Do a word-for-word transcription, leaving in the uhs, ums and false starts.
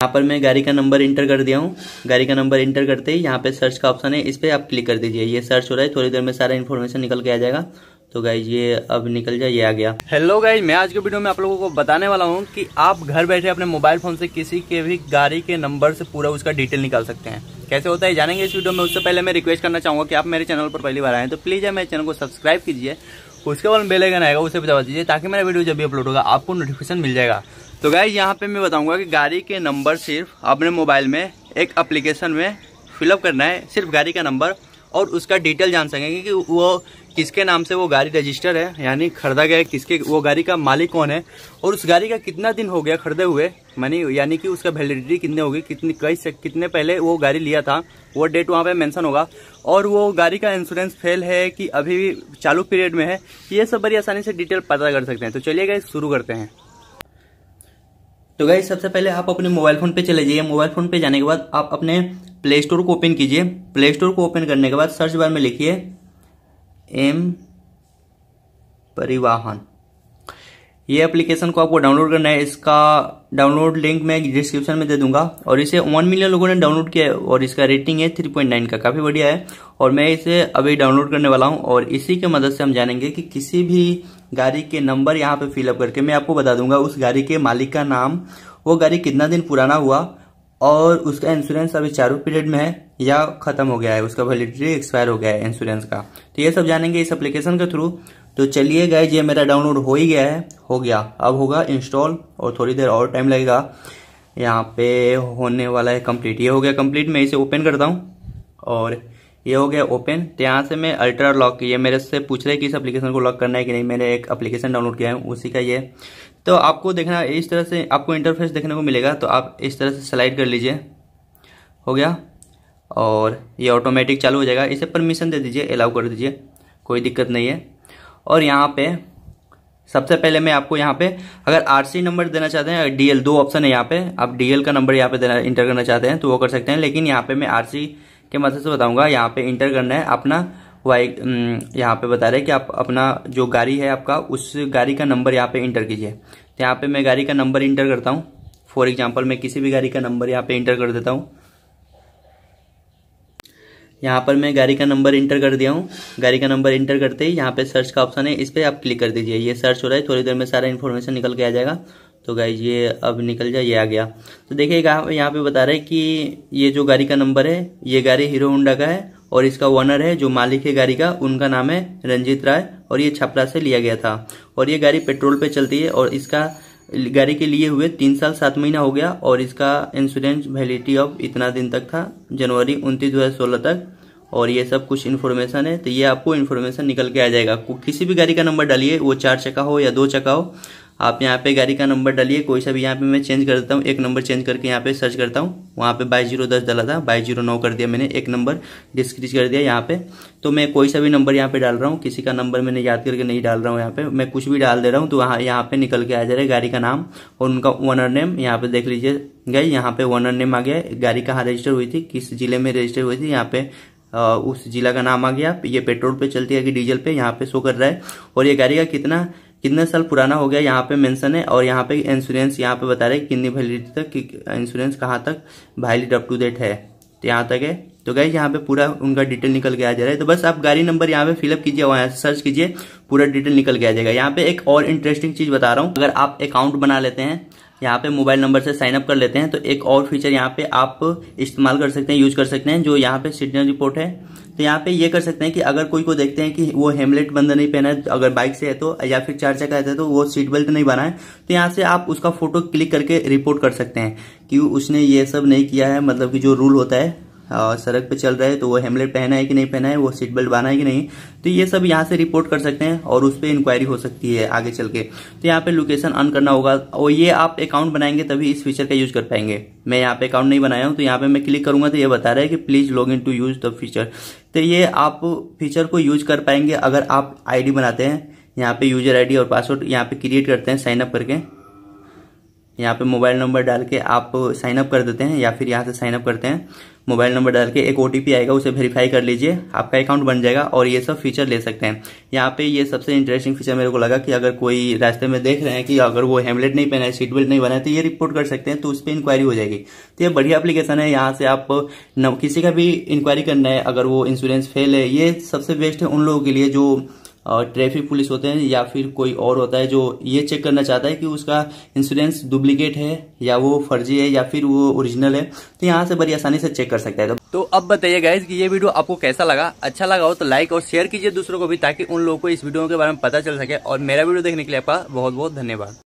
यहाँ पर मैं गाड़ी का नंबर इंटर कर दिया हूँ। गाड़ी का नंबर इंटर करते ही यहाँ पे सर्च का ऑप्शन है, इस पर आप क्लिक कर दीजिए। ये सर्च हो रहा है, थोड़ी देर में सारा इन्फॉर्मेशन निकल के आ जाएगा। तो गाइज ये अब निकल जाए, ये आ गया। हेलो गाइज, मैं आज के वीडियो में आप लोगों को बताने वाला हूँ कि आप घर बैठे अपने मोबाइल फोन से किसी के भी गाड़ी के नंबर से पूरा उसका डिटेल निकाल सकते हैं। कैसे होता है जानेंगे इस वीडियो में। उससे पहले मैं रिक्वेस्ट करना चाहूँगा कि आप मेरे चैनल पर पहली बार आए तो प्लीज़ मेरे चैनल को सब्सक्राइब कीजिए, उसके बाद बेल आइकन आएगा उसे भी दबा दीजिए, ताकि मेरा वीडियो जब भी अपलोड होगा आपको नोटिफिकेशन मिल जाएगा। तो गाइज यहाँ पे मैं बताऊंगा कि गाड़ी के नंबर सिर्फ अपने मोबाइल में एक एप्लीकेशन में फिलअप करना है, सिर्फ गाड़ी का नंबर, और उसका डिटेल जान सकेंगे कि वो किसके नाम से वो गाड़ी रजिस्टर है, यानी खरीदा गया है, किसके, वो गाड़ी का मालिक कौन है, और उस गाड़ी का कितना दिन हो गया खरीदे हुए, मानी यानी कि उसका वैलिडिटी कितने होगी, कितनी कई से कितने पहले वो गाड़ी लिया था, वो डेट वहाँ पे मेंशन होगा, और वो गाड़ी का इंश्योरेंस फेल है कि अभी भी चालू पीरियड में है। ये सब बड़ी आसानी से डिटेल पता कर सकते हैं। तो चलिए गाइस शुरू करते हैं। तो गाइस सबसे पहले आप अपने मोबाइल फोन पे चले जाइए। मोबाइल फोन पे जाने के बाद आप अपने प्ले स्टोर को ओपन कीजिए। प्ले स्टोर को ओपन करने के बाद सर्च बार में लिखिए एम परिवहन। ये एप्लीकेशन को आपको डाउनलोड करना है। इसका डाउनलोड लिंक मैं डिस्क्रिप्शन में दे दूंगा। और इसे वन मिलियन लोगों ने डाउनलोड किया है और इसका रेटिंग है थ्री पॉइंट नाइन का, काफी बढ़िया है। और मैं इसे अभी डाउनलोड करने वाला हूं और इसी के मदद से हम जानेंगे कि किसी भी गाड़ी के नंबर यहाँ पे फिलअप करके मैं आपको बता दूंगा उस गाड़ी के मालिक का नाम, वो गाड़ी कितना दिन पुराना हुआ, और उसका इंश्योरेंस अभी चालू पीरियड में है या खत्म हो गया है, उसका वैलिडिटी एक्सपायर हो गया है इंश्योरेंस का। तो ये सब जानेंगे इस एप्लीकेशन के थ्रू। तो चलिए गाइस, ये मेरा डाउनलोड हो ही गया है, हो गया। अब होगा इंस्टॉल और थोड़ी देर और टाइम लगेगा। यहाँ पे होने वाला है कंप्लीट। ये हो गया कंप्लीट। मैं इसे ओपन करता हूँ और ये हो गया ओपन। तो यहाँ से मैं अल्ट्रा लॉक, ये मेरे से पूछ रहे कि इस एप्लीकेशन को लॉक करना है कि नहीं। मैंने एक एप्लीकेशन डाउनलोड किया है उसी का ये। तो आपको देखना इस तरह से आपको इंटरफेस देखने को मिलेगा। तो आप इस तरह से स्लाइड कर लीजिए, हो गया, और ये ऑटोमेटिक चालू हो जाएगा। इसे परमिशन दे दीजिए, अलाउ कर दीजिए, कोई दिक्कत नहीं है। और यहाँ पे सबसे पहले मैं आपको यहाँ पे अगर आरसी नंबर देना चाहते हैं, डीएल, दो ऑप्शन है यहाँ पे। आप डीएल का नंबर यहाँ पे देना इंटर करना चाहते हैं तो वो कर सकते हैं, लेकिन यहाँ पे मैं आरसी के मदद से बताऊंगा। यहाँ पे इंटर करना है अपना वाई, यहाँ पे बता रहे हैं कि आप अपना जो गाड़ी है आपका, उस गाड़ी का नंबर यहाँ पे इंटर कीजिए। तो यहाँ पे मैं गाड़ी का नंबर इंटर करता हूँ। फॉर एग्जाम्पल मैं किसी भी गाड़ी का नंबर यहाँ पे इंटर कर देता हूँ। यहाँ पर मैं गाड़ी का नंबर इंटर कर दिया हूँ। गाड़ी का नंबर इंटर करते ही यहाँ पे सर्च का ऑप्शन है, इस पर आप क्लिक कर दीजिए। ये सर्च हो रहा है, थोड़ी देर में सारा इन्फॉर्मेशन निकल के आ जाएगा। तो गाइज ये अब निकल जाए, ये आ गया। तो देखिएगा यहाँ पे बता रहे हैं कि ये जो गाड़ी का नंबर है, ये गाड़ी हीरो होंडा का है और इसका ओनर है, जो मालिक है गाड़ी का, उनका नाम है रंजीत राय, और ये छपरा से लिया गया था। और ये गाड़ी पेट्रोल पे चलती है और इसका गाड़ी के लिए हुए तीन साल सात महीना हो गया, और इसका इंश्योरेंस वैलिडिटी ऑफ इतना दिन तक था, जनवरी उनतीस दो हजार सोलह तक। और ये सब कुछ इन्फॉर्मेशन है। तो ये आपको इन्फॉर्मेशन निकल के आ जाएगा। किसी भी गाड़ी का नंबर डालिए, वो चार चक्का हो या दो चक्का हो, आप यहाँ पे गाड़ी का नंबर डालिए कोई सा भी। यहाँ पे मैं चेंज कर देता हूँ, एक नंबर चेंज करके यहाँ पे सर्च करता हूँ। वहाँ पे बाईस जीरो दस डाला था, बाईस जीरो नौ कर दिया मैंने, एक नंबर डिस्क्रीज कर दिया यहाँ पे। तो मैं कोई सा भी नंबर यहाँ पे डाल रहा हूँ, किसी का नंबर मैंने याद करके नहीं डाल रहा हूँ। यहाँ पे मैं कुछ भी डाल दे रहा हूँ तो वहाँ यहाँ पे निकल के आ जा रहा है गाड़ी का नाम और उनका ओनर नेम। यहाँ पे देख लीजिए गाइस, यहाँ पे ओनर नेम आ गया, गाड़ी कहाँ रजिस्टर हुई थी, किस जिले में रजिस्टर हुई थी, यहाँ पे आ, उस जिला का नाम आ गया। ये पेट्रोल पे चलती है कि डीजल पे, यहाँ पे शो कर रहा है। और ये गाड़ी का कितना कितने साल पुराना हो गया यहाँ पे मेंशन है। और यहाँ पे इंश्योरेंस यहाँ पे बता रहे हैं कितनी वैलिडिटी तक, कि इंश्योरेंस कहाँ तक वैलिड अप टू डेट है, तो यहाँ तक है। तो गाइस यहाँ पे पूरा उनका डिटेल निकल के आ जा रहा है। तो बस आप गाड़ी नंबर यहाँ पे फिलअप कीजिए और यहाँ से सर्च कीजिए, पूरा डिटेल निकल के आ जाएगा। यहाँ पे एक और इंटरेस्टिंग चीज बता रहा हूँ, अगर आप अकाउंट बना लेते हैं, यहाँ पे मोबाइल नंबर से साइन अप कर लेते हैं, तो एक और फीचर यहाँ पे आप इस्तेमाल कर सकते हैं, यूज कर सकते हैं, जो यहाँ पे सिग्नल रिपोर्ट है। तो यहाँ पे ये कर सकते हैं कि अगर कोई को देखते हैं कि वो हेमलेट बंद नहीं पहना है, अगर बाइक से है तो, या फिर चार चक्का है तो वो सीट बेल्ट नहीं बना है, तो यहाँ से आप उसका फोटो क्लिक करके रिपोर्ट कर सकते हैं कि उसने ये सब नहीं किया है। मतलब कि जो रूल होता है, आ, सड़क पे चल रहा है तो वो हेमलेट पहना है कि नहीं पहना है, वो सीट बेल्ट बांधा है कि नहीं, तो ये सब यहाँ से रिपोर्ट कर सकते हैं और उस पर इंक्वायरी हो सकती है आगे चल के। तो यहाँ पे लोकेशन ऑन करना होगा, और ये आप अकाउंट बनाएंगे तभी इस फीचर का यूज कर पाएंगे। मैं यहाँ पे अकाउंट नहीं बनाया हूँ, तो यहाँ पे मैं क्लिक करूंगा तो ये बता रहा है कि please log in to use the feature. तो ये आप फीचर को यूज कर पाएंगे अगर आप आईडी बनाते हैं। यहाँ पे यूजर आईडी और पासवर्ड यहाँ पे क्रिएट करते हैं साइन अप करके। यहाँ पे मोबाइल नंबर डाल के आप साइन अप कर देते हैं या फिर यहाँ से साइन अप करते हैं। मोबाइल नंबर डाल के एक ओटीपी आएगा, उसे वेरीफाई कर लीजिए, आपका अकाउंट बन जाएगा और ये सब फीचर ले सकते हैं। यहाँ पे ये सबसे इंटरेस्टिंग फीचर मेरे को लगा कि अगर कोई रास्ते में देख रहे हैं कि अगर वो हेमलेट नहीं पहना है, सीट बेल्ट नहीं बना है, तो ये रिपोर्ट कर सकते हैं, तो उस पर इंक्वायरी हो जाएगी। तो ये बढ़िया एप्लीकेशन है। यहाँ से आप न, किसी का भी इंक्वायरी करना है, अगर वो इंश्योरेंस फेल है, ये सबसे बेस्ट है उन लोगों के लिए जो ट्रैफिक पुलिस होते हैं या फिर कोई और होता है जो ये चेक करना चाहता है कि उसका इंश्योरेंस डुप्लीकेट है या वो फर्जी है या फिर वो ओरिजिनल है। तो यहाँ से बड़ी आसानी से चेक कर सकता है। तो अब बताइए गाइस कि ये वीडियो आपको कैसा लगा। अच्छा लगा हो तो लाइक और शेयर कीजिए दूसरों को भी, ताकि उन लोगों को इस वीडियो के बारे में पता चल सके। और मेरा वीडियो देखने के लिए आपका बहुत बहुत धन्यवाद।